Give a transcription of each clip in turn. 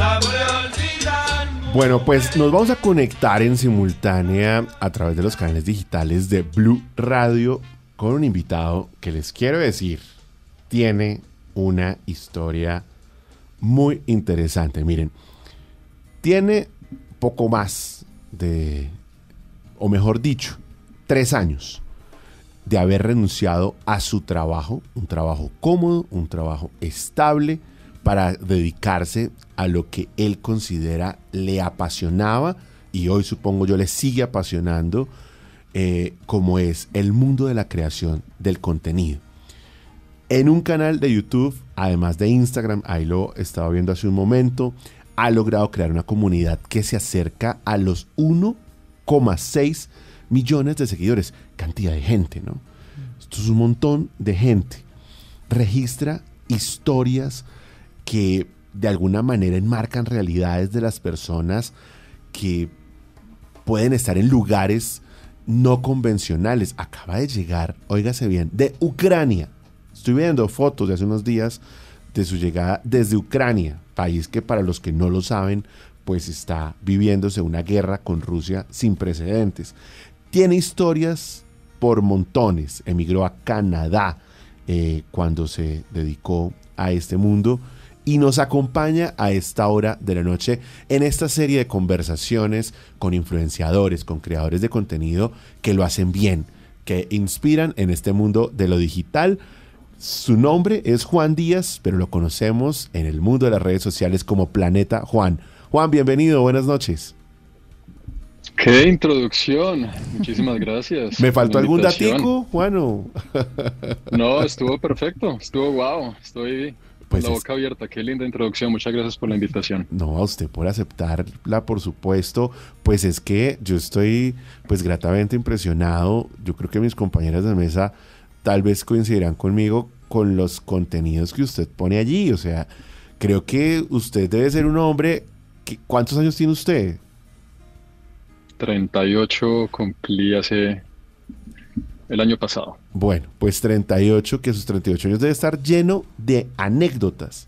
Bueno, pues nos vamos a conectar en simultánea a través de los canales digitales de Blue Radio con un invitado que les quiero decir, tiene una historia muy interesante. Miren, tiene poco más de, o mejor dicho, 3 años de haber renunciado a su trabajo, un trabajo cómodo, un trabajo estable, para dedicarse a lo que él considera le apasionaba y hoy supongo yo le sigue apasionando, como es el mundo de la creación del contenido. En un canal de YouTube, además de Instagram, ahí lo estaba viendo hace un momento, ha logrado crear una comunidad que se acerca a los 1,6 millones de seguidores. Cantidad de gente, ¿no? Esto es un montón de gente. Registra historias que de alguna manera enmarcan realidades de las personas que pueden estar en lugares no convencionales. Acaba de llegar, óigase bien, de Ucrania. Estoy viendo fotos de hace unos días de su llegada desde Ucrania, país que para los que no lo saben, pues está viviéndose una guerra con Rusia sin precedentes. Tiene historias por montones. Emigró a Canadá cuando se dedicó a este mundo y nos acompaña a esta hora de la noche en esta serie de conversaciones con influenciadores, con creadores de contenido que lo hacen bien, que inspiran en este mundo de lo digital. Su nombre es Juan Díaz, pero lo conocemos en el mundo de las redes sociales como Planeta Juan. Juan, bienvenido, buenas noches. ¡Qué introducción! Muchísimas gracias. ¿Me faltó algún datico, Juan? No, estuvo perfecto, estuvo wow, estoy con Pues la boca abierta. Qué linda introducción, muchas gracias por la invitación. No, a usted por aceptarla, por supuesto. Pues es que yo estoy pues gratamente impresionado. Yo creo que mis compañeras de mesa tal vez coincidirán conmigo con los contenidos que usted pone allí. O sea, creo que usted debe ser un hombre ¿cuántos años tiene usted? 38 cumplí hace el año pasado. Bueno, pues 38, que sus 38 años debe estar lleno de anécdotas.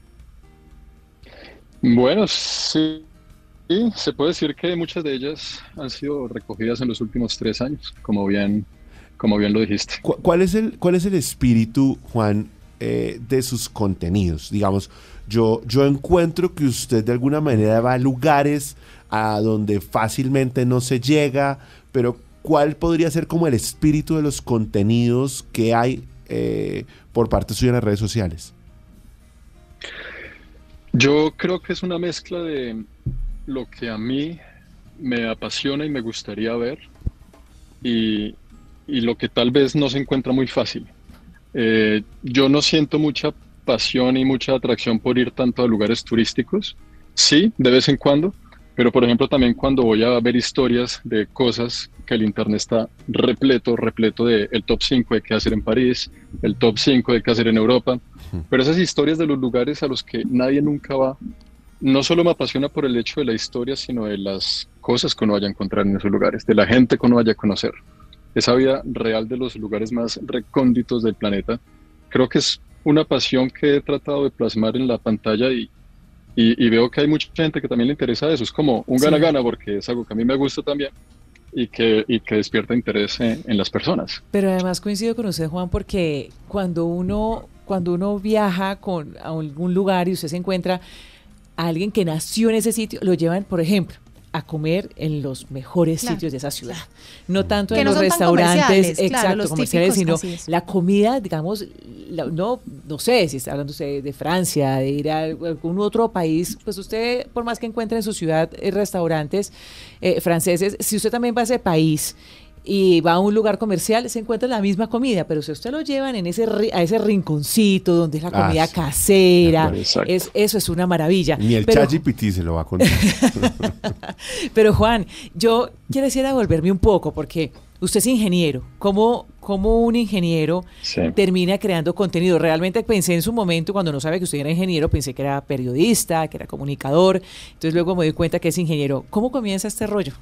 Bueno, sí, se puede decir que muchas de ellas han sido recogidas en los últimos 3 años, como bien lo dijiste. ¿Cuál es el espíritu, Juan, de sus contenidos? Digamos, yo encuentro que usted de alguna manera va a lugares a donde fácilmente no se llega, pero ¿cuál podría ser como el espíritu de los contenidos que hay por parte suya en las redes sociales? Yo creo que es una mezcla de lo que a mí me apasiona y me gustaría ver y, y lo que tal vez no se encuentra muy fácil. Yo no siento mucha pasión y mucha atracción por ir tanto a lugares turísticos. Sí, de vez en cuando, pero por ejemplo también cuando voy a ver historias de cosas que el internet está repleto de el top 5 de qué hacer en París, el top 5 de qué hacer en Europa, pero esas historias de los lugares a los que nadie nunca va, no solo me apasiona por el hecho de la historia, sino de las cosas que uno vaya a encontrar en esos lugares, de la gente que uno vaya a conocer. Esa vida real de los lugares más recónditos del planeta, creo que es una pasión que he tratado de plasmar en la pantalla y veo que hay mucha gente que también le interesa eso. Es como un Sí. gana-gana porque es algo que a mí me gusta también y que despierta interés en las personas. Pero además coincido con usted, Juan, porque cuando uno viaja a algún lugar y usted se encuentra a alguien que nació en ese sitio, lo llevan, por ejemplo, a comer en los mejores Claro, sitios de esa ciudad. claro. No tanto Que en no los son tan restaurantes, comerciales, claro, exacto, los comerciales, sino típicos, así es. la comida, digamos, no sé si está hablando usted de Francia, de ir a algún otro país, pues usted, por más que encuentre en su ciudad restaurantes franceses, si usted también va a ese país y va a un lugar comercial, se encuentra la misma comida, pero si usted lo llevan en a ese rinconcito donde es la comida Sí. casera, Exacto. eso es una maravilla. Ni el Pero- ChatGPT se lo va a contar. Pero Juan, yo quisiera volverme un poco porque usted es ingeniero. ¿Cómo un ingeniero Sí. termina creando contenido? Realmente pensé en su momento, cuando no sabía que usted era ingeniero, pensé que era periodista, que era comunicador. Entonces luego me di cuenta que es ingeniero. ¿Cómo comienza este rollo?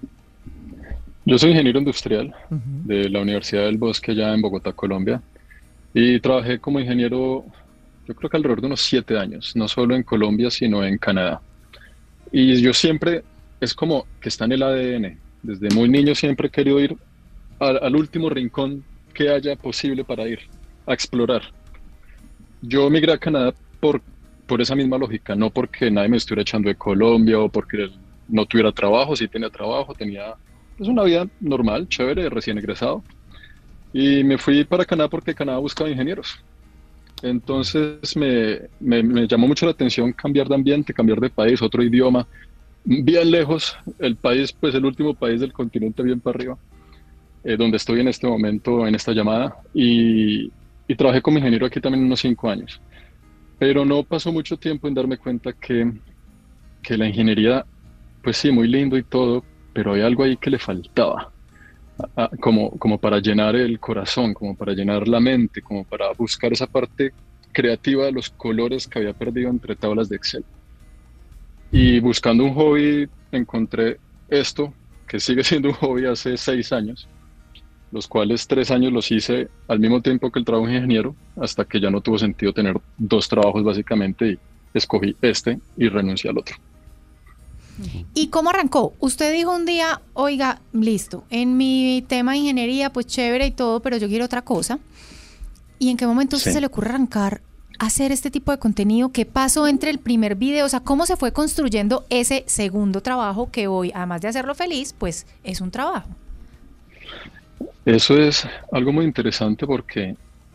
Yo soy ingeniero industrial Ujú. de la Universidad del Bosque allá en Bogotá, Colombia, y trabajé como ingeniero yo creo que alrededor de unos 7 años, no solo en Colombia, sino en Canadá. Y yo siempre, es como que está en el ADN. Desde muy niño siempre he querido ir al último rincón que haya posible para ir a explorar. Yo migré a Canadá por esa misma lógica, no porque nadie me estuviera echando de Colombia o porque no tuviera trabajo. Sí tenía trabajo, tenía pues, una vida normal, chévere, recién egresado. Y me fui para Canadá porque Canadá buscaba ingenieros. Entonces me llamó mucho la atención cambiar de ambiente, cambiar de país, otro idioma, bien lejos, el país, pues el último país del continente bien para arriba, donde estoy en este momento, en esta llamada, y trabajé como ingeniero aquí también unos 5 años. Pero no pasó mucho tiempo en darme cuenta que la ingeniería, pues sí, muy lindo y todo, pero hay algo ahí que le faltaba, como para llenar el corazón, como para llenar la mente, como para buscar esa parte creativa de los colores que había perdido entre tablas de Excel. Y buscando un hobby encontré esto, que sigue siendo un hobby hace 6 años, los cuales 3 años los hice al mismo tiempo que el trabajo de ingeniero, hasta que ya no tuvo sentido tener dos trabajos básicamente y escogí este y renuncié al otro. ¿Y cómo arrancó? Usted dijo un día, oiga, listo, en mi tema de ingeniería, pues chévere y todo, pero yo quiero otra cosa. ¿Y en qué momento a usted se le ocurre arrancar a hacer este tipo de contenido? ¿Qué pasó entre el primer video? O sea, ¿cómo se fue construyendo ese segundo trabajo que hoy, además de hacerlo feliz, pues es un trabajo? Eso es algo muy interesante porque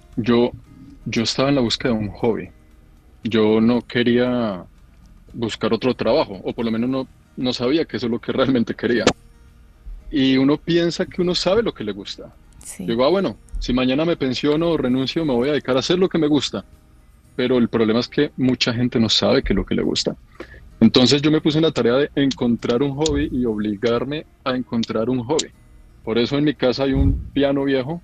yo estaba en la búsqueda de un hobby. Yo no quería buscar otro trabajo, o por lo menos no sabía que eso es lo que realmente quería. Y uno piensa que uno sabe lo que le gusta. Sí. Yo digo, bueno, si mañana me pensiono o renuncio, me voy a dedicar a hacer lo que me gusta. Pero el problema es que mucha gente no sabe qué es lo que le gusta. Entonces yo me puse en la tarea de encontrar un hobby y obligarme a encontrar un hobby. Por eso en mi casa hay un piano viejo.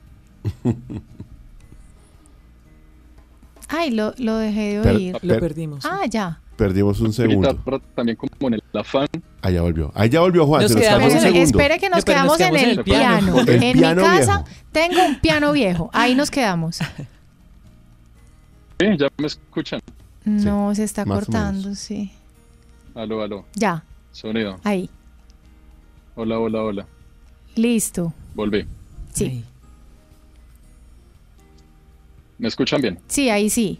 Ay, lo dejé de oír. Lo perdimos. Ah, ya. Perdimos un segundo. También como en el afán. Allá volvió. Ahí ya volvió Juan. Nos Se nos quedamos tardó un en el- segundo. Espere que nos Pero quedamos en el piano. El En piano mi casa viejo. tengo un piano viejo. Ahí nos quedamos. ¿Sí? ¿Ya me escuchan? No, se está más o cortando, menos. sí. Aló, aló. Ya, Sonido. ahí. Hola, hola, hola. Listo. Volví. Sí. Sí. ¿Me escuchan bien? Sí, ahí sí.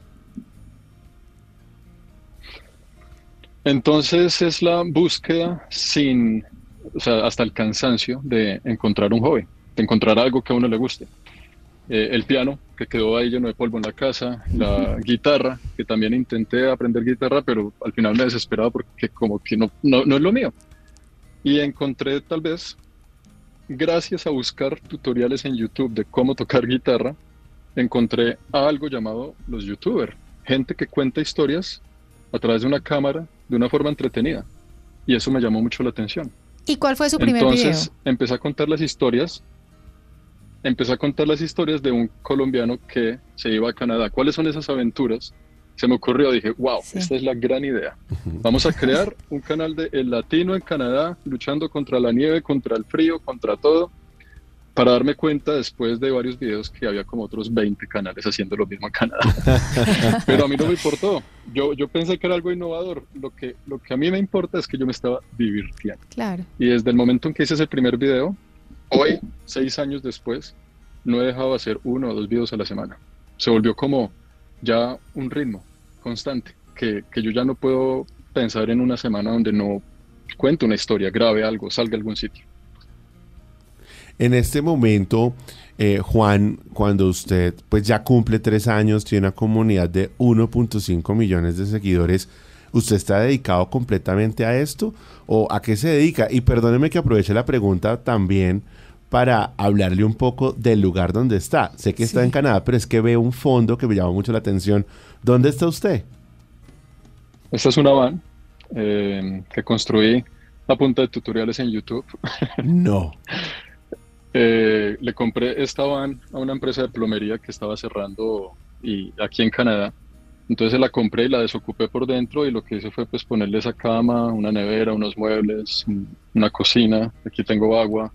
Entonces es la búsqueda o sea, hasta el cansancio de encontrar un hobby, de encontrar algo que a uno le guste. El piano, que quedó ahí lleno de polvo en la casa, la guitarra, que también intenté aprender guitarra, pero al final me desesperaba porque como que no es lo mío. Y encontré tal vez, gracias a buscar tutoriales en YouTube de cómo tocar guitarra, encontré algo llamado los YouTubers, gente que cuenta historias a través de una cámara de una forma entretenida. Y eso me llamó mucho la atención. ¿Y cuál fue su primer Entonces video? empecé a contar las historias. Empecé a contar las historias de un colombiano que se iba a Canadá. ¿Cuáles son esas aventuras? Se me ocurrió, dije, wow, Sí. esta es la gran idea. Vamos a crear un canal de El Latino en Canadá, luchando contra la nieve, contra el frío, contra todo, para darme cuenta después de varios videos que había como otros 20 canales haciendo lo mismo en Canadá. Pero a mí no me importó. Yo pensé que era algo innovador. Lo que a mí me importa es que yo me estaba divirtiendo. Claro. Y desde el momento en que hice ese primer video, hoy, 6 años después, no he dejado de hacer 1 o 2 videos a la semana. Se volvió como ya un ritmo constante, que yo ya no puedo pensar en una semana donde no cuente una historia, grabe algo, salga a algún sitio. En este momento, Juan, cuando usted pues ya cumple 3 años, tiene una comunidad de 1.5 millones de seguidores, ¿usted está dedicado completamente a esto? ¿O a qué se dedica? Y perdóneme que aproveche la pregunta también para hablarle un poco del lugar donde está. Sé que está Sí. en Canadá, pero es que veo un fondo que me llama mucho la atención. ¿Dónde está usted? Esta es una van que construí a punta de tutoriales en YouTube. No. Le compré esta van a una empresa de plomería que estaba cerrando aquí en Canadá. Entonces la compré y la desocupé por dentro y lo que hice fue pues ponerle esa cama, una nevera, unos muebles, una cocina. Aquí tengo agua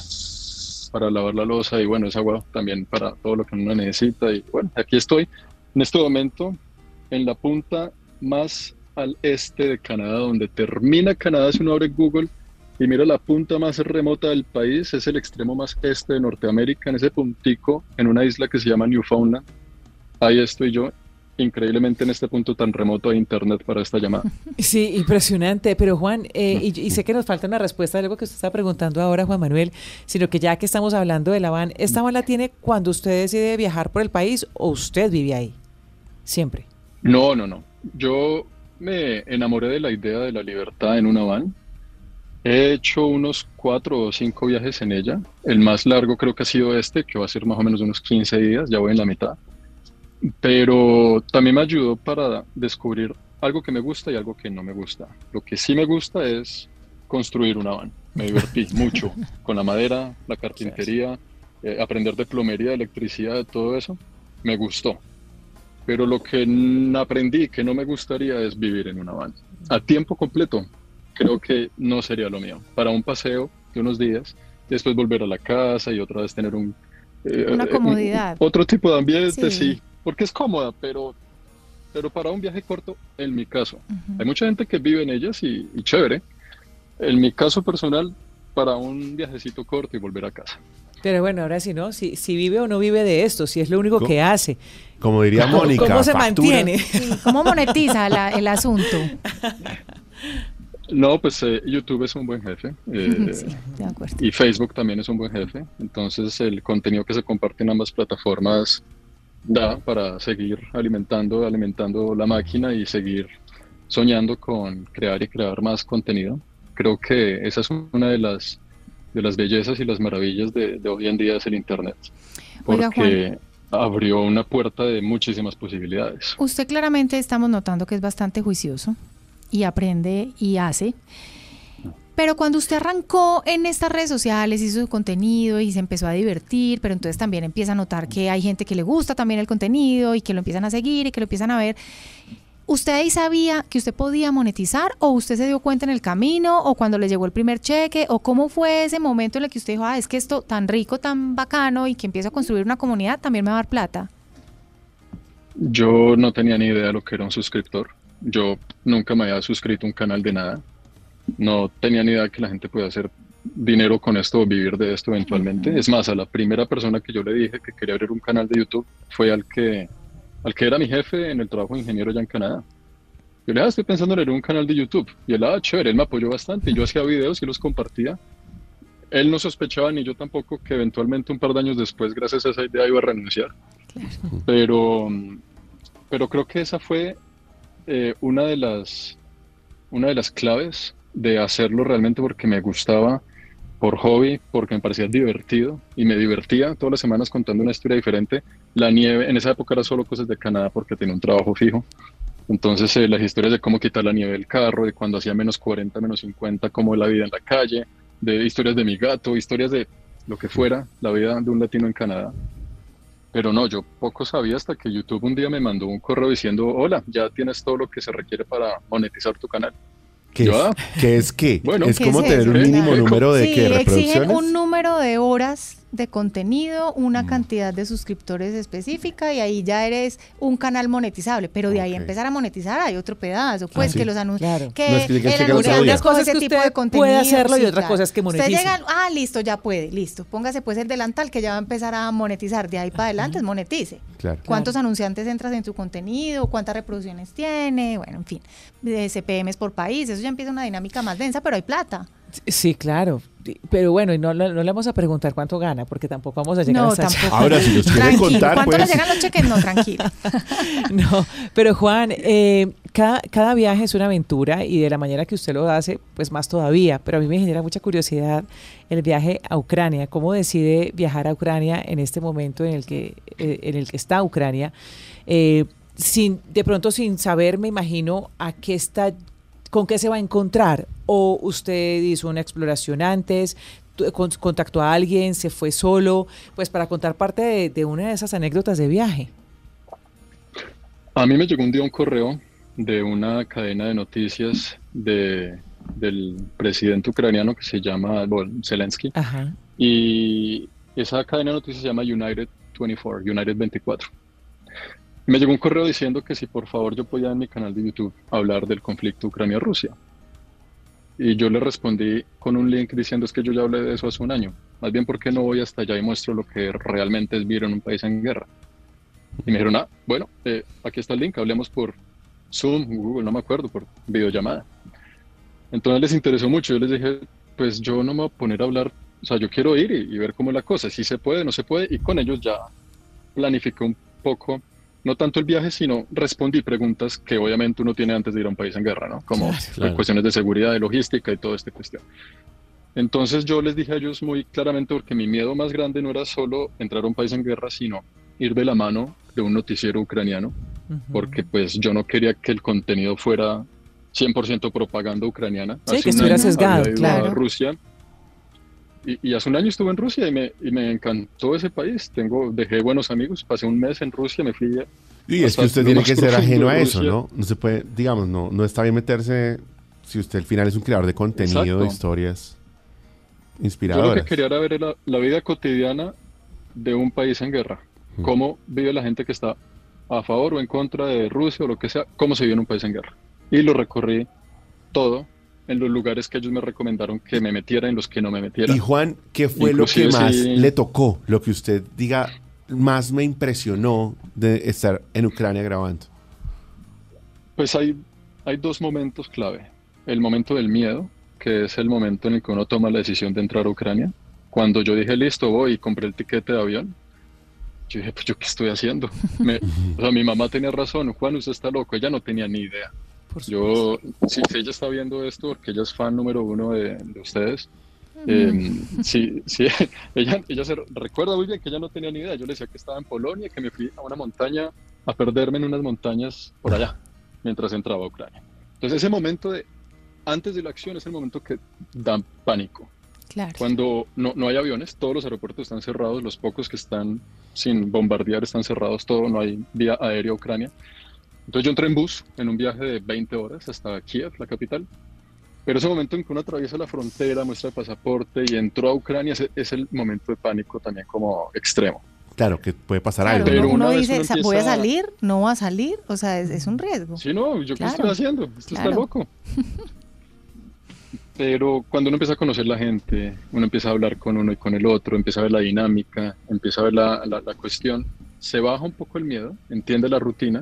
para lavar la loza y bueno, es agua también para todo lo que uno necesita. Y bueno, aquí estoy. En este momento, en la punta más al este de Canadá, donde termina Canadá, si uno abre Google y mira la punta más remota del país, es el extremo más este de Norteamérica, en ese puntico, en una isla que se llama Newfoundland. Ahí estoy yo, increíblemente en este punto tan remoto de internet para esta llamada. Sí, impresionante. Pero Juan, y sé que nos falta una respuesta de algo que usted está preguntando ahora, Juan Manuel, sino que ya que estamos hablando de la van, ¿esta van la tiene cuando usted decide viajar por el país o usted vive ahí? Siempre. No, no, no. Yo me enamoré de la idea de la libertad en una van. He hecho unos 4 o 5 viajes en ella. El más largo creo que ha sido este, que va a ser más o menos unos 15 días, ya voy en la mitad. Pero también me ayudó para descubrir algo que me gusta y algo que no me gusta. Lo que sí me gusta es construir una van. Me divertí mucho con la madera, la carpintería, aprender de plomería, de electricidad, de todo eso. Me gustó. Pero lo que aprendí que no me gustaría es vivir en una van. A tiempo completo, creo que no sería lo mío. Para un paseo de unos días, después volver a la casa y otra vez tener una comodidad. Otro tipo de ambiente, Sí. sí, porque es cómoda, pero para un viaje corto, en mi caso. Hay mucha gente que vive en ellas y chévere. En mi caso personal, para un viajecito corto y volver a casa. Pero bueno, ahora sí, ¿no? Si vive o no vive de esto, si es lo único que hace. Como diría Mónica, ¿Cómo se factura. mantiene? Sí, ¿cómo monetiza el asunto? No, pues YouTube es un buen jefe. Sí, de acuerdo. Y Facebook también es un buen jefe. Entonces el contenido que se comparte en ambas plataformas da para seguir alimentando la máquina y seguir soñando con crear y crear más contenido. Creo que esa es una de las bellezas y las maravillas de hoy en día es el Internet. Oiga, Porque abrió una puerta de muchísimas posibilidades. Usted claramente estamos notando que es bastante juicioso y aprende y hace. Pero cuando usted arrancó en estas redes sociales, hizo su contenido y se empezó a divertir, pero entonces también empieza a notar que hay gente que le gusta también el contenido y que lo empiezan a seguir y que lo empiezan a ver. ¿Usted ahí sabía que usted podía monetizar o usted se dio cuenta en el camino o cuando le llegó el primer cheque o cómo fue ese momento en el que usted dijo, es que esto tan rico, tan bacano y que empiezo a construir una comunidad también me va a dar plata? Yo no tenía ni idea de lo que era un suscriptor. Yo nunca me había suscrito a un canal de nada. No tenía ni idea que la gente podía hacer dinero con esto o vivir de esto eventualmente. Es más, a la primera persona que yo le dije que quería abrir un canal de YouTube fue al que era mi jefe en el trabajo de ingeniero allá en Canadá. Yo le dije, estoy pensando en abrir un canal de YouTube. Y él, chévere, él me apoyó bastante. Yo hacía videos y los compartía. Él no sospechaba, ni yo tampoco, que eventualmente un par de años después, gracias a esa idea, iba a renunciar. Pero creo que esa fue una de las claves de hacerlo realmente porque me gustaba, por hobby, porque me parecía divertido y me divertía todas las semanas contando una historia diferente. La nieve, en esa época era solo cosas de Canadá porque tenía un trabajo fijo. Entonces las historias de cómo quitar la nieve del carro, de cuando hacía menos 40, menos 50, cómo la vida en la calle, de historias de mi gato, historias de lo que fuera, la vida de un latino en Canadá. Pero no, yo poco sabía hasta que YouTube un día me mandó un correo diciendo, hola, ya tienes todo lo que se requiere para monetizar tu canal. ¿Qué es qué? Bueno, es ¿qué como es tener eso? un mínimo Claro. número de Sí, ¿qué? exigen ¿Reproducciones? un número de horas de contenido, una cantidad de suscriptores específica y ahí ya eres un canal monetizable, pero de ahí Ok. empezar a monetizar hay otro pedazo, pues sí. que los anuncios, Claro. que No es que digan, el cheque los anunciante audios. escoge Una cosa ese es que tipo de usted contenido. puede hacerlo y otra cosa es que Usted monetice. llega, listo, ya puede, listo, póngase pues el delantal que ya va a empezar a monetizar, de ahí para adelante monetice. Claro. ¿Cuántos anunciantes entras en tu contenido? ¿Cuántas reproducciones tiene? Bueno, en fin, de CPMs por país, eso ya empieza una dinámica más densa, pero hay plata. Sí, claro. Pero bueno, y no le vamos a preguntar cuánto gana, porque tampoco vamos a llegar No, hasta allá. tampoco. Ahora, si los quiere Tranquilo, contar, ¿cuánto pues. nos llegan los cheques? No, tranquilo. No, pero Juan, cada viaje es una aventura y de la manera que usted lo hace, pues más todavía. Pero a mí me genera mucha curiosidad el viaje a Ucrania. ¿Cómo decide viajar a Ucrania en este momento en el que está Ucrania? De pronto sin saber, me imagino, con qué se va a encontrar. ¿O usted hizo una exploración antes? ¿Contactó a alguien? ¿Se fue solo? Pues para contar parte de una de esas anécdotas de viaje. A mí me llegó un día un correo de una cadena de noticias del presidente ucraniano que se llama Zelensky. Ajá. Y esa cadena de noticias se llama United 24. Me llegó un correo diciendo que si por favor yo podía en mi canal de YouTube hablar del conflicto Ucrania-Rusia. Y yo le respondí con un link diciendo es que yo ya hablé de eso hace un año. Más bien, ¿por qué no voy hasta allá y muestro lo que realmente es vivir en un país en guerra? Y me dijeron, bueno, aquí está el link, hablemos por Zoom, Google, no me acuerdo, por videollamada. Entonces les interesó mucho. Yo les dije, pues yo no me voy a poner a hablar, o sea, yo quiero ir y ver cómo es la cosa, si se puede, no se puede. Y con ellos ya planifiqué un poco, no tanto el viaje, sino respondí preguntas que obviamente uno tiene antes de ir a un país en guerra, ¿no? Como Claro. cuestiones de seguridad, de logística y toda esta cuestión. Entonces yo les dije a ellos muy claramente, porque mi miedo más grande no era solo entrar a un país en guerra, sino ir de la mano de un noticiero ucraniano, porque pues yo no quería que el contenido fuera 100% propaganda ucraniana. Sí, Hace que un estuviera año sesgado, había ido claro. a Rusia y hace un año estuve en Rusia y me encantó ese país. Dejé buenos amigos, pasé un mes en Rusia, me fui Y es hasta que usted lo tiene más que ser profundo ajeno de a eso, Rusia. ¿no? No se puede, digamos, no está bien meterse, si usted al final es un creador de contenido, de Exacto. historias Yo lo que inspiradoras. quería era ver la vida cotidiana de un país en guerra. Cómo vive la gente que está a favor o en contra de Rusia o lo que sea, cómo se vive en un país en guerra. Y lo recorrí todo en los lugares que ellos me recomendaron que me metiera, en los que no me Y metiera. Juan, ¿qué fue lo que Inclusive más sí, le tocó? Lo que usted diga, más me impresionó de estar en Ucrania grabando. pues hay dos momentos clave. El momento del miedo, que es el momento en el que uno toma la decisión de entrar a Ucrania. Cuando yo dije, listo, voy y compré el tiquete de avión, yo dije, pues yo qué estoy haciendo. O sea, mi mamá tenía razón, Juan, usted está loco, ella no tenía ni idea. por supuesto. Yo, si ella está viendo esto, porque ella es fan número uno de ustedes, sí, sí, ella se recuerda muy bien que ella no tenía ni idea. Yo le decía que estaba en Polonia, que me fui a una montaña, a perderme en unas montañas por allá, mientras entraba a Ucrania. Entonces ese momento antes de la acción es el momento que da pánico. Claro. Cuando no hay aviones, todos los aeropuertos están cerrados, los pocos que están sin bombardear están cerrados, todo, no hay vía aérea a Ucrania. Entonces yo entré en bus en un viaje de 20 horas hasta Kiev, la capital. Pero ese momento en que uno atraviesa la frontera, muestra el pasaporte y entró a Ucrania, es el momento de pánico también como extremo. Claro, que puede pasar Claro, algo, Pero ¿no? uno una vez dice, uno ¿voy a empieza, salir? ¿No voy a salir? O sea, es un riesgo. sí, no, ¿yo qué Claro, estoy haciendo? Esto está claro. loco. Pero cuando uno empieza a conocer la gente, uno empieza a hablar con uno y con el otro, empieza a ver la dinámica, empieza a ver la cuestión, se baja un poco el miedo, entiende la rutina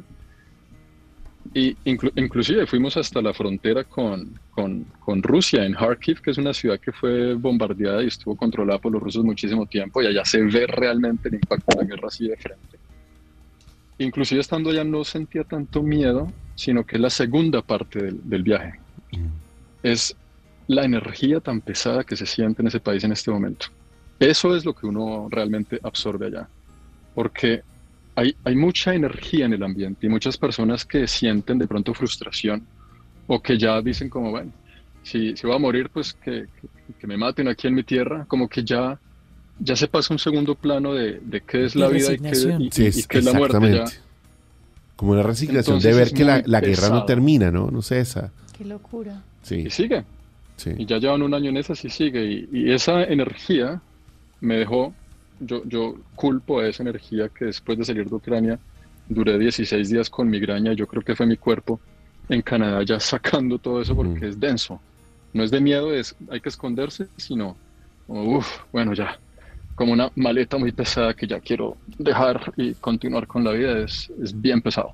y inclusive fuimos hasta la frontera con Rusia, en Kharkiv, que es una ciudad que fue bombardeada y estuvo controlada por los rusos muchísimo tiempo y allá se ve realmente el impacto de la guerra así de frente. Inclusive estando allá no sentía tanto miedo, sino que es la segunda parte del viaje. Es la energía tan pesada que se siente en ese país en este momento. Eso es lo que uno realmente absorbe allá, porque hay mucha energía en el ambiente y muchas personas que sienten de pronto frustración o que ya dicen como, bueno, si voy a morir, pues que me maten aquí en mi tierra, como que ya se pasa un segundo plano de qué es De la vida resignación. Sí, y qué es la muerte ya. exactamente. Como una resignación de Entonces ver es que muy la guerra no pesado. termina, ¿no? No cesa. Qué locura. Sí, Y sigue. sí. Y ya llevan un año en esa, sí sigue. Y esa energía me dejó, yo culpo a esa energía que después de salir de Ucrania duré 16 días con migraña. Yo creo que fue mi cuerpo en Canadá ya sacando todo eso porque es denso. No es de miedo, hay que esconderse, sino, bueno, ya, como una maleta muy pesada que ya quiero dejar y continuar con la vida. Es bien pesado.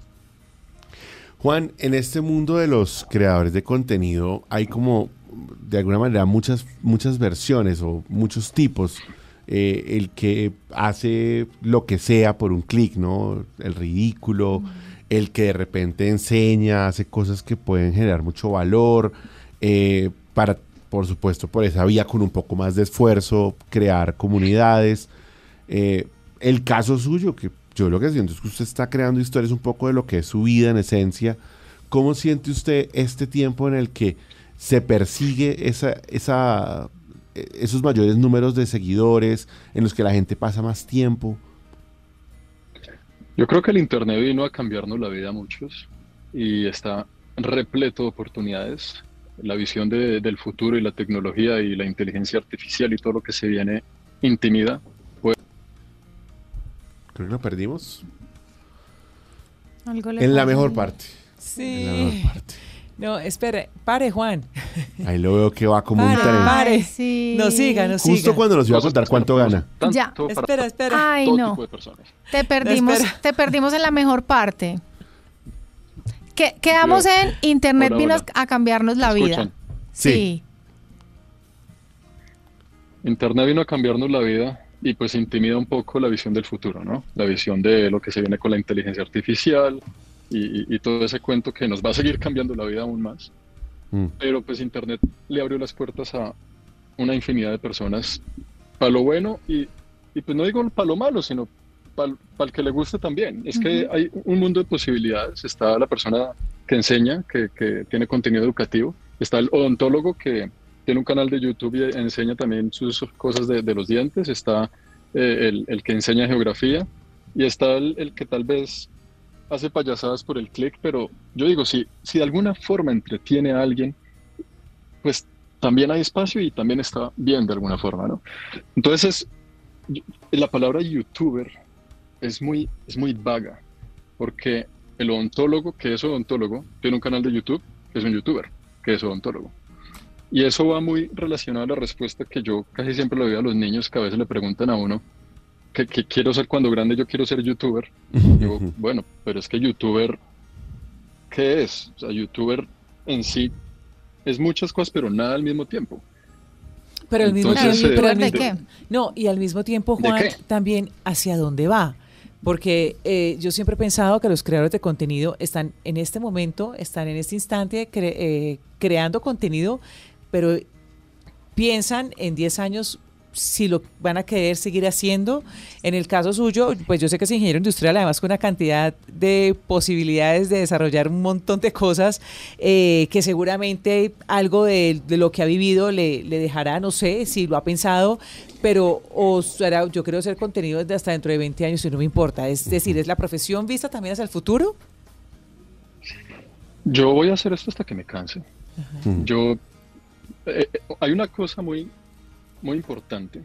Juan, en este mundo de los creadores de contenido hay como, de alguna manera, muchas versiones o muchos tipos. El que hace lo que sea por un clic, ¿no? El ridículo, el que de repente enseña, hace cosas que pueden generar mucho valor, para, por supuesto, por esa vía con un poco más de esfuerzo, crear comunidades. El caso suyo, que yo lo que siento es que usted está creando historias un poco de lo que es su vida en esencia. ¿Cómo siente usted este tiempo en el que se persigue esos mayores números de seguidores, en los que la gente pasa más tiempo? Yo creo que el Internet vino a cambiarnos la vida a muchos y está repleto de oportunidades. La visión del futuro y la tecnología y la inteligencia artificial y todo lo que se viene intimida. Creo que lo perdimos. Algo le En la pasa mejor ahí. parte. En la Sí. mejor parte. No, espere, pare, Juan. Ahí lo veo que va como un Pare, tren. pare. Ay, sí. No siga, no siga. Justo cuando nos iba a contar cuánto gana. Tanto Ya. para Espera. Ay, todo no. tipo de personas. Espera. Te perdimos en la mejor parte. Quedamos Yo- en Internet Hola, vino hola. a cambiarnos la ¿Me vida. escuchan? Sí. Internet vino a cambiarnos la vida y pues intimida un poco la visión del futuro, ¿no? La visión de lo que se viene con la inteligencia artificial y todo ese cuento que nos va a seguir cambiando la vida aún más. Mm. Pero pues Internet le abrió las puertas a una infinidad de personas para lo bueno y pues no digo para lo malo, sino para el que le guste también. Es que hay un mundo de posibilidades. Está la persona que enseña, que tiene contenido educativo. Está el odontólogo que tiene un canal de YouTube y enseña también sus cosas de los dientes. Está el que enseña geografía y está el que tal vez hace payasadas por el click, pero yo digo, si de alguna forma entretiene a alguien, pues también hay espacio y también está bien de alguna forma, ¿no? Entonces, la palabra youtuber es muy vaga, porque el odontólogo, que es odontólogo, tiene un canal de YouTube, que es un youtuber, que es odontólogo. Y eso va muy relacionado a la respuesta que yo casi siempre le doy a los niños que a veces le preguntan a uno, ¿qué quiero ser cuando grande? Yo quiero ser youtuber. Digo, bueno, pero es que youtuber, ¿qué es? O sea, youtuber en sí es muchas cosas, pero nada al mismo tiempo. Pero al mismo Entonces, tiempo, pero al ¿de mismo- qué? no, y al mismo tiempo, ¿De Juan, qué? también hacia dónde va. Porque yo siempre he pensado que los creadores de contenido están en este momento, están en este instante creando contenido, pero piensan en 10 años si lo van a querer seguir haciendo. En el caso suyo, pues yo sé que es ingeniero industrial, además con una cantidad de posibilidades de desarrollar un montón de cosas que seguramente algo de lo que ha vivido le dejará, no sé si lo ha pensado, pero yo quiero hacer contenido desde hasta dentro de 20 años y no me importa. Es decir, ¿es la profesión vista también hacia el futuro? Yo voy a hacer esto hasta que me canse. Mm. Hay una cosa muy importante.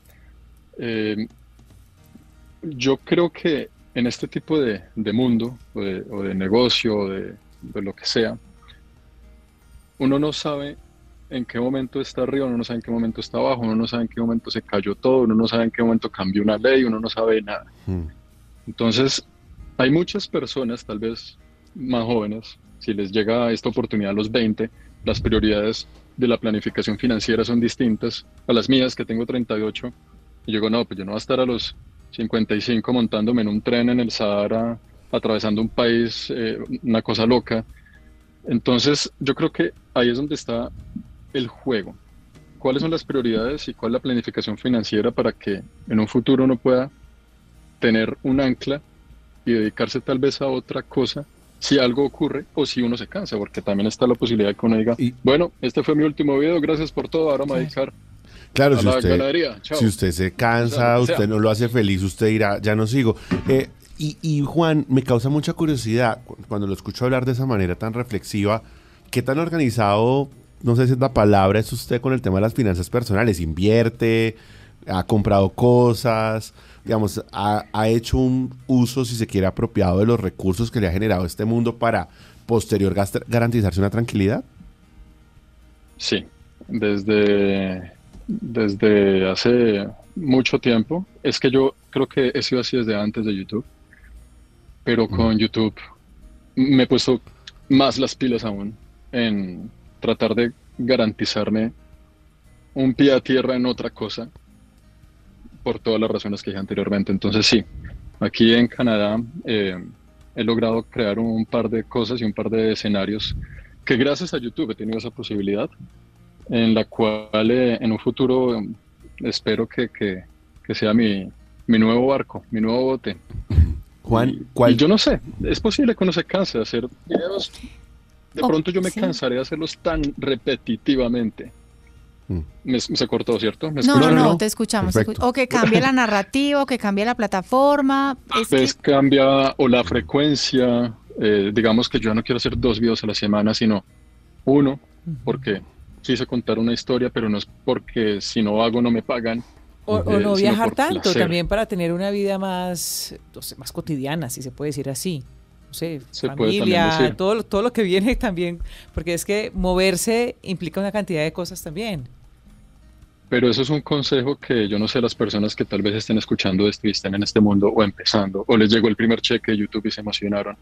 Yo creo que en este tipo de mundo o de negocio o de lo que sea, uno no sabe en qué momento está arriba, uno no sabe en qué momento está abajo, uno no sabe en qué momento se cayó todo, uno no sabe en qué momento cambió una ley, uno no sabe nada. Mm. Entonces, hay muchas personas, tal vez más jóvenes, si les llega esta oportunidad a los 20, las prioridades de la planificación financiera son distintas a las mías, que tengo 38. Y yo digo, no, pues yo no voy a estar a los 55 montándome en un tren en el Sahara, atravesando un país, una cosa loca. Entonces, yo creo que ahí es donde está el juego. ¿Cuáles son las prioridades y cuál es la planificación financiera para que en un futuro uno pueda tener un ancla y dedicarse tal vez a otra cosa si algo ocurre o si uno se cansa? Porque también está la posibilidad de que uno diga, Y- bueno, este fue mi último video, gracias por todo, ahora me voy a dedicar Claro, a si la usted, ganadería. Chao. si usted se cansa, O sea, lo que usted sea. no lo hace feliz, usted dirá, ya no sigo. Y Juan, me causa mucha curiosidad cuando lo escucho hablar de esa manera tan reflexiva, ¿qué tan organizado, no sé si es la palabra, es usted con el tema de las finanzas personales? ¿Invierte? ¿Ha comprado cosas? Digamos, ¿ha hecho un uso, si se quiere, apropiado de los recursos que le ha generado este mundo para posterior garantizarse una tranquilidad? Sí, desde hace mucho tiempo. Es que yo creo que he sido así desde antes de YouTube, pero con YouTube me he puesto más las pilas aún en tratar de garantizarme un pie a tierra en otra cosa por todas las razones que dije anteriormente. Entonces sí, aquí en Canadá he logrado crear un par de cosas y un par de escenarios que gracias a YouTube he tenido esa posibilidad, en la cual en un futuro espero que sea mi nuevo barco, mi nuevo bote. Juan, Y yo no sé, es posible que uno se canse de hacer videos. De Oh, pronto yo me sí. cansaré de hacerlos tan repetitivamente. Se cortó, ¿cierto? ¿Me No, escuchan? no, te escuchamos. Perfecto. O que cambie la narrativa, o que cambie la plataforma. Es Pues que, cambia o la frecuencia, digamos que yo no quiero hacer 2 videos a la semana, sino uno, porque quise contar una historia, pero no es porque si no hago no me pagan. O no sino viajar por tanto, placer. también para tener una vida más, no sé, más cotidiana, si se puede decir así. O sé, Se puede también familia, decir. todo lo que viene también, porque es que moverse implica una cantidad de cosas también. Pero eso es un consejo que yo no sé, las personas que tal vez estén escuchando esto y estén en este mundo o empezando, o les llegó el primer cheque de YouTube y se emocionaron.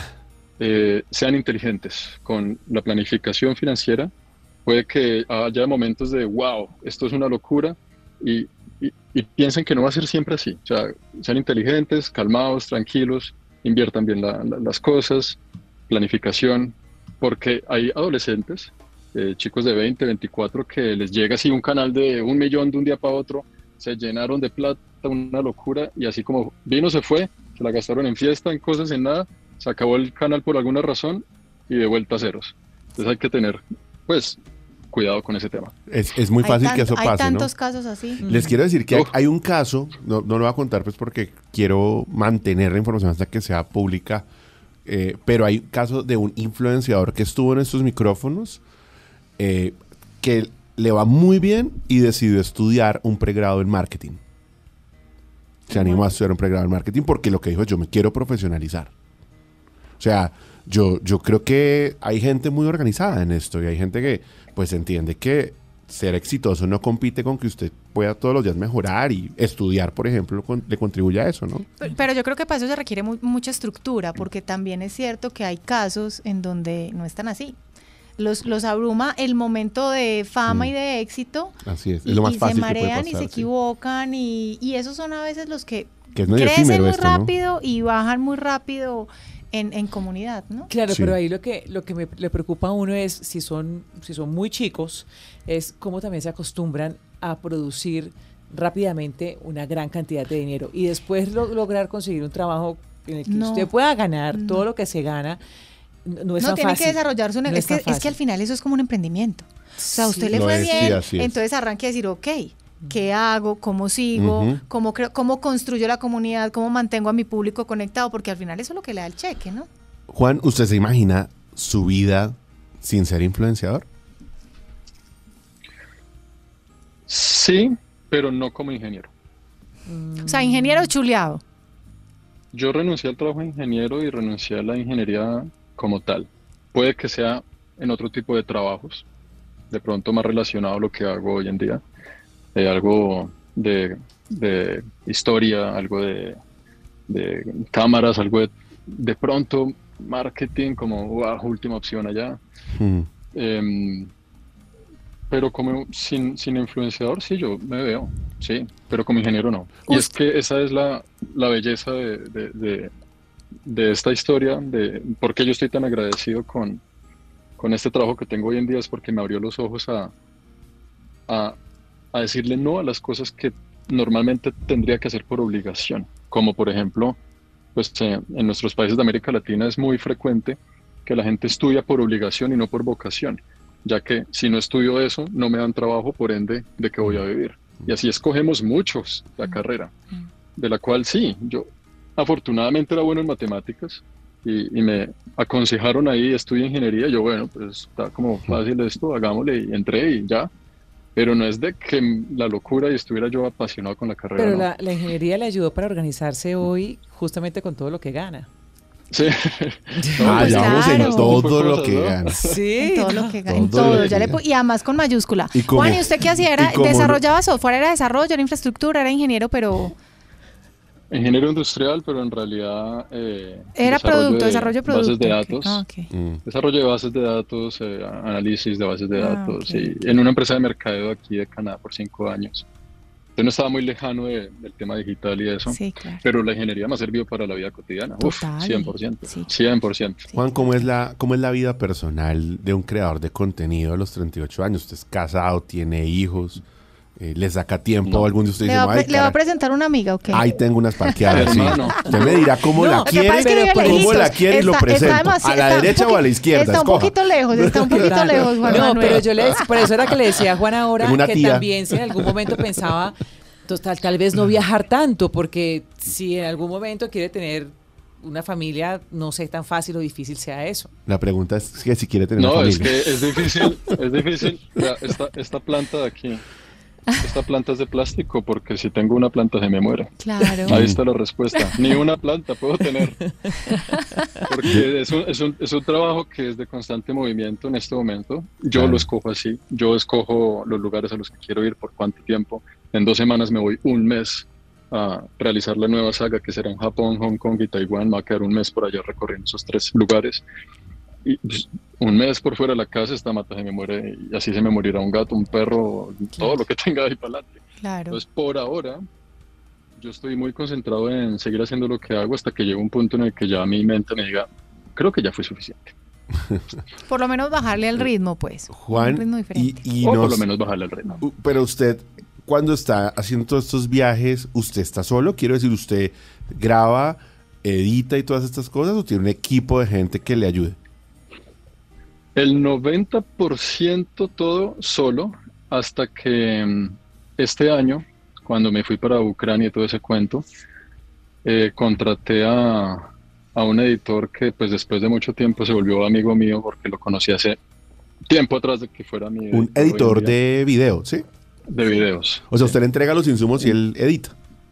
Sean inteligentes con la planificación financiera. Puede que haya momentos de, wow, esto es una locura, y piensen que no va a ser siempre así. O sea, sean inteligentes, calmados, tranquilos, inviertan bien las cosas, planificación, porque hay adolescentes, chicos de 20, 24, que les llega así un canal de 1 millón de un día para otro, se llenaron de plata, una locura, y así como vino, se fue, se la gastaron en fiesta, en cosas, en nada, se acabó el canal por alguna razón y de vuelta a ceros. Entonces hay que tener, pues, cuidado con ese tema. Es muy fácil que eso pase, hay tantos ¿no? casos así. Les quiero decir que Uf. hay un caso, no lo voy a contar pues porque quiero mantener la información hasta que sea pública, pero hay un caso de un influenciador que estuvo en estos micrófonos, que le va muy bien y decidió estudiar un pregrado en marketing. Se animó a estudiar un pregrado en marketing porque lo que dijo es, yo me quiero profesionalizar. O sea, yo creo que hay gente muy organizada en esto y hay gente que pues entiende que ser exitoso no compite con que usted pueda todos los días mejorar, y estudiar, por ejemplo, le contribuye a eso, ¿no? Pero yo creo que para eso se requiere mucha estructura, porque también es cierto que hay casos en donde no están así. Los abruma el momento de fama y de éxito. Así es Y, lo más y fácil se que puede marean pasar, y se sí. equivocan y esos son a veces los que Que es medio crecen efímero muy esto, ¿no? rápido y bajan muy rápido en comunidad, ¿no? Claro, Sí. pero ahí lo que le preocupa a uno es si son muy chicos, es cómo también se acostumbran a producir rápidamente una gran cantidad de dinero y después lograr conseguir un trabajo en el que No. usted pueda ganar No. todo lo que se gana. No es No tan tiene fácil. que desarrollar su No negocio. es tan Es que al fácil. final eso es como un emprendimiento. O sea, a usted Sí. le Lo fue es, sí, bien, así es. entonces arranque a decir, ok, ¿qué hago? ¿Cómo sigo? Ujú. ¿Cómo construyo la comunidad? ¿Cómo mantengo a mi público conectado? Porque al final eso es lo que le da el cheque, ¿no? Juan, ¿usted se imagina su vida sin ser influenciador? Sí, pero no como ingeniero. O sea, ingeniero chuleado. Yo renuncié al trabajo de ingeniero y renuncié a la ingeniería como tal. Puede que sea en otro tipo de trabajos, de pronto más relacionado a lo que hago hoy en día. Algo de historia, algo de cámaras, algo de pronto marketing como última opción allá. Mm. Pero como sin influenciador, sí, yo me veo, sí, pero como ingeniero no. Y es que esa es la belleza de esta historia, de por qué yo estoy tan agradecido con este trabajo que tengo hoy en día, es porque me abrió los ojos a decirle no a las cosas que normalmente tendría que hacer por obligación, como por ejemplo, pues en nuestros países de América Latina es muy frecuente que la gente estudia por obligación y no por vocación, ya que si no estudio eso, no me dan trabajo, por ende, ¿de qué voy a vivir? Y así escogemos muchos la carrera, de la cual sí, yo afortunadamente era bueno en matemáticas y me aconsejaron ahí, estudia ingeniería, yo bueno, pues está como fácil esto, hagámosle, y entré y ya. Pero no es de que la locura y estuviera yo apasionado con la carrera. Pero no. la ingeniería le ayudó para organizarse hoy justamente con todo lo que gana. Sí. pues ya vamos en claro. todo lo Cosas, que ¿no? gana. Sí. En todo lo que gana, en todo lo todo. que Ya gana. y además con mayúscula. Y como- Juan, ¿y usted qué hacía? Era, y como desarrollaba software, era desarrollo, era infraestructura, era ingeniero, pero Ingeniero industrial, pero en realidad era producto, desarrollo de producto. bases de Ok. datos. Ah, ok. Mm. Desarrollo de bases de datos, análisis de bases de Ah, datos, ok. y en una empresa de mercadeo aquí de Canadá por 5 años. Yo no estaba muy lejano del tema digital y eso, Sí, claro. pero la ingeniería me ha servido para la vida cotidiana. Uf, Total. 100%. Sí. 100%. Sí, Juan, ¿cómo total. es la vida personal de un creador de contenido a los 38 años? Usted es casado, tiene hijos, le saca tiempo, No. algún de ustedes ¿Le dice, va, "Ay, le va a cara, presentar una amiga o qué? ahí tengo unas parqueadas, sí". Hermano. Usted me dirá cómo No, la lo que quiere, pasa es que vive cómo lejitos. la quiere y lo presento. A la derecha o a la izquierda, Está un escoja. poquito lejos, está un poquito Claro. lejos, Juan No, Manuel. pero yo por eso era que le decía a Juan ahora Tengo una que tía. también si en algún momento pensaba tal vez no viajar tanto, porque si en algún momento quiere tener una familia, no sé tan fácil o difícil sea eso. La pregunta es que si quiere tener No, una es familia. que es difícil. Vea, esta planta de aquí, esta planta es de plástico porque si tengo una planta se me muere. Claro. Ahí está la respuesta. Ni una planta puedo tener. Porque es un trabajo que es de constante movimiento en este momento. Yo Claro. lo escojo así. Yo escojo los lugares a los que quiero ir, por cuánto tiempo. En 2 semanas me voy un mes a realizar la nueva saga que será en Japón, Hong Kong y Taiwán. Me va a quedar un mes por allá recorriendo esos 3 lugares. Y pues, un mes por fuera de la casa, esta mata se me muere y así se me morirá un gato, un perro, todo lo que tenga ahí para adelante. Claro. Entonces, por ahora, yo estoy muy concentrado en seguir haciendo lo que hago hasta que llegue un punto en el que ya mi mente me diga, creo que ya fue suficiente. Por lo menos bajarle al ritmo, pues. Un Juan, ritmo diferente. y O por nos- lo menos bajarle al ritmo. pero usted, cuando está haciendo todos estos viajes, ¿usted está solo? Quiero decir, ¿usted graba, edita y todas estas cosas o tiene un equipo de gente que le ayude? El 90% todo solo, hasta que este año, cuando me fui para Ucrania y todo ese cuento, contraté a un editor que pues después de mucho tiempo se volvió amigo mío porque lo conocí hace tiempo atrás de que fuera mi Un hoy en editor día, de video, ¿sí? de videos. O sea, Sí. usted le entrega los insumos y él edita.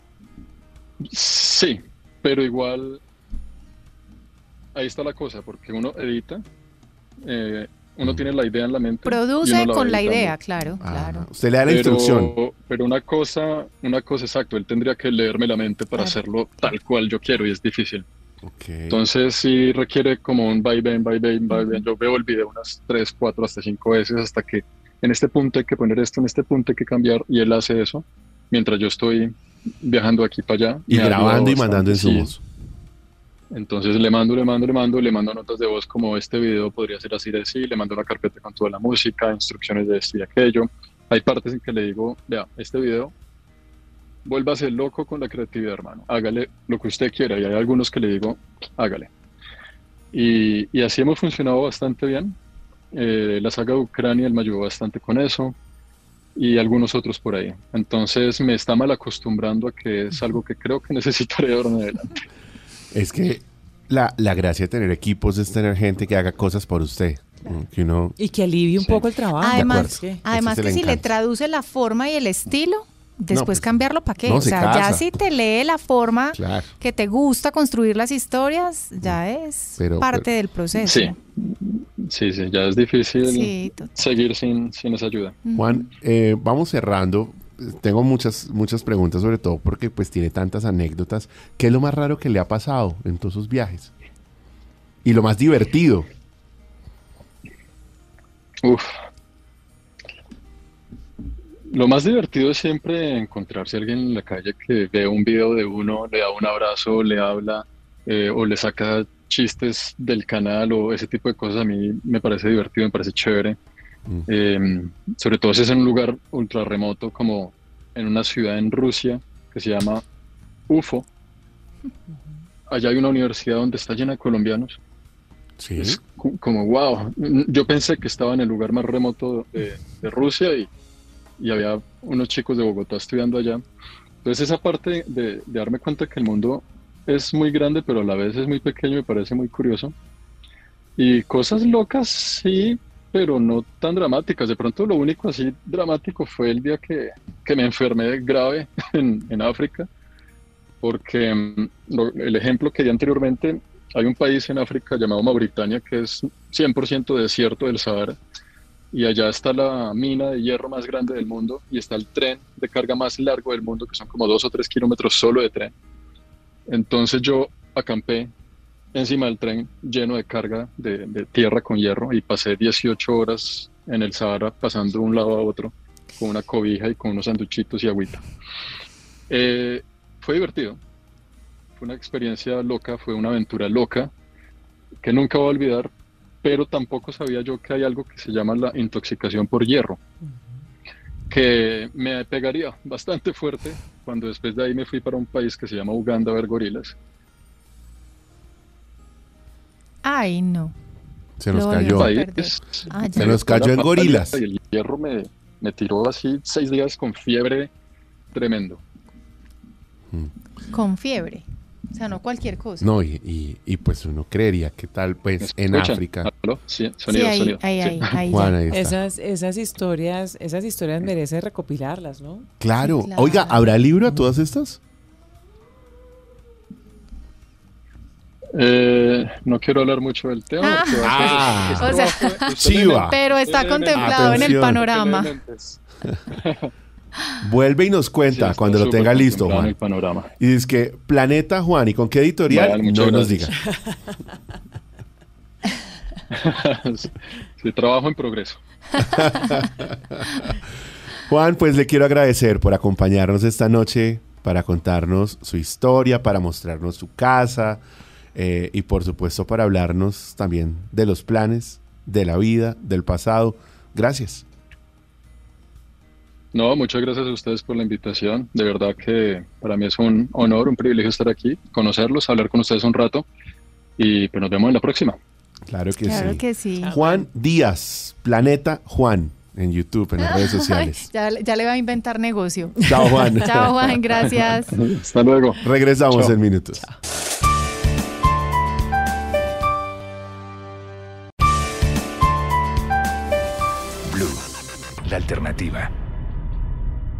Sí, pero igual ahí está la cosa, porque uno edita, uno tiene la idea en la mente y Produce uno la con va la editando. idea, claro, claro. Usted le da la instrucción. Pero una cosa exacto, él tendría que leerme la mente para Claro. hacerlo tal cual yo quiero y es difícil. Ok. Entonces sí requiere como un vaivén. Yo veo el video unas 3, 4, hasta 5 veces hasta que en este punto hay que poner esto, en este punto hay que cambiar y él hace eso mientras yo estoy viajando aquí para allá. Y Me ha ayudado grabando y mandando bastante, sí. insumos. Entonces le mando notas de voz como este video podría ser así de así, le mando una carpeta con toda la música, instrucciones de esto y aquello. Hay partes en que le digo, vea, este video, vuélvase loco con la creatividad, hermano, hágale lo que usted quiera. Y hay algunos que le digo, hágale. Y así hemos funcionado bastante bien. La saga de Ucrania, él me ayudó bastante con eso y algunos otros por ahí. Entonces me está mal acostumbrando a que es algo que creo que necesitaré de ahora en adelante. Es que la gracia de tener equipos es tener gente que haga cosas por usted. Que uno, Y que alivie un Sí. poco el trabajo. Además, ¿Qué? además Ese que es el si le encanto. traduce la forma y el estilo, después pues, cambiarlo para qué. no, O se sea, ya casa. si te lee la forma claro. que te gusta construir las historias, ya es Pero- parte del proceso. Sí, ya es difícil Sí, total. seguir sin esa ayuda. Juan, vamos cerrando. Tengo muchas preguntas, sobre todo porque pues tiene tantas anécdotas. ¿Qué es lo más raro que le ha pasado en todos sus viajes? Y lo más divertido. Uf. Lo más divertido es siempre encontrarse a alguien en la calle que ve un video de uno, le da un abrazo, le habla o le saca chistes del canal o ese tipo de cosas. A mí me parece divertido, me parece chévere. Sobre todo si es en un lugar ultra remoto como en una ciudad en Rusia que se llama UFO. Allá hay una universidad donde está llena de colombianos. Sí. Es como wow. Yo pensé que estaba en el lugar más remoto de Rusia y había unos chicos de Bogotá estudiando allá. Entonces esa parte de darme cuenta que el mundo es muy grande, pero a la vez es muy pequeño, me parece muy curioso. Y cosas locas, sí, pero no tan dramáticas. De pronto lo único así dramático fue el día que me enfermé grave en África, porque el ejemplo que di anteriormente, hay un país en África llamado Mauritania que es 100% desierto del Sahara. Y allá está la mina de hierro más grande del mundo y está el tren de carga más largo del mundo, que son como 2 o 3 kilómetros solo de tren. Entonces yo acampé encima del tren lleno de carga de tierra con hierro y pasé 18 horas en el Sahara pasando de un lado a otro con una cobija y con unos sanduchitos y agüita. Fue divertido, fue una experiencia loca, fue una aventura loca que nunca voy a olvidar, pero tampoco sabía yo que hay algo que se llama la intoxicación por hierro, que me pegaría bastante fuerte cuando después de ahí me fui para un país que se llama Uganda a ver gorilas. Ay, no. Se nos Lo cayó. volvió a País, perder. Ah, ya. Se nos cayó en gorilas. Y el hierro me tiró así 6 días con fiebre tremendo. Con fiebre. O sea, no cualquier cosa. No, y pues uno creería que tal, pues, ¿Me en escuchan? África. ¿Aló? Sí, Sí, sonido, ahí, sonido. ahí, Sí. ahí Juan, ya. ahí está. Esas historias merecen recopilarlas, ¿no? Claro. Sí, claro. Oiga, ¿habrá libro a todas estas? No quiero hablar mucho del tema. porque va a ser- o sea, usted chiva. Pero está Usted contemplado en el Atención. panorama. Mentes. Vuelve y nos Sí, cuenta está cuando lo súper tenga listo, contemplado en el Juan. panorama. Y dice que Planeta Juan, ¿y con qué editorial? Vale, muchas No nos diga. gracias. Sí, trabajo en progreso. Juan, pues le quiero agradecer por acompañarnos esta noche para contarnos su historia, para mostrarnos su casa y por supuesto para hablarnos también de los planes, de la vida, del pasado. Gracias. No, muchas gracias a ustedes por la invitación. De verdad que para mí es un honor, un privilegio estar aquí, conocerlos, hablar con ustedes un rato y pues nos vemos en la próxima. Claro que Claro sí. que sí. Juan Díaz, Planeta Juan, en YouTube, en las redes sociales. Ya le va a inventar negocio. Chao, Juan. Chao, Juan, gracias. Hasta luego. Regresamos Chao. en minutos. Blue, la alternativa.